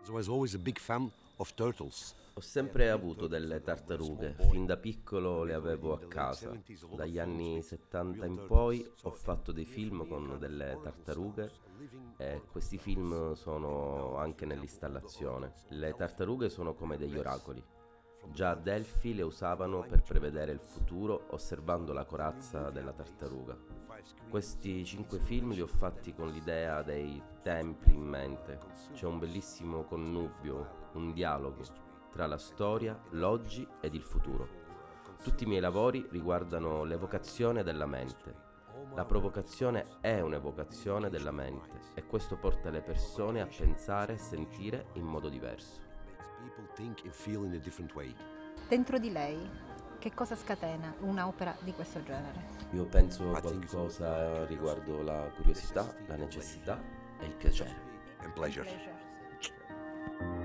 I was always a big fan of turtles. Ho sempre avuto delle tartarughe, fin da piccolo le avevo a casa. Dagli anni 70 in poi ho fatto dei film con delle tartarughe e questi film sono anche nell'installazione. Le tartarughe sono come degli oracoli. Già a Delfi le usavano per prevedere il futuro osservando la corazza della tartaruga. Questi 5 film li ho fatti con l'idea dei templi in mente. C'è un bellissimo connubio, un dialogo tra la storia, l'oggi ed il futuro. Tutti i miei lavori riguardano l'evocazione della mente. La provocazione è un'evocazione della mente e questo porta le persone a pensare e sentire in modo diverso. People think and feel in a different way. Dentro di lei, che cosa scatena un'opera di questo genere? Io penso a qualcosa riguardo la curiosità, la necessità e il piacere. And pleasure. Pleasure.